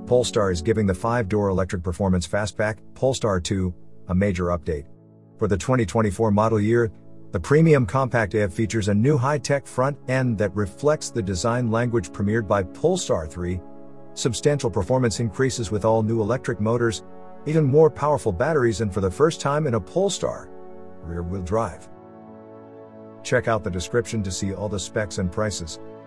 Polestar is giving the 5-door electric performance fastback, Polestar 2, a major update. For the 2024 model year, the premium compact EV features a new high-tech front end that reflects the design language premiered by Polestar 3, substantial performance increases with all new electric motors, even more powerful batteries, and for the first time in a Polestar, rear-wheel drive. Check out the description to see all the specs and prices.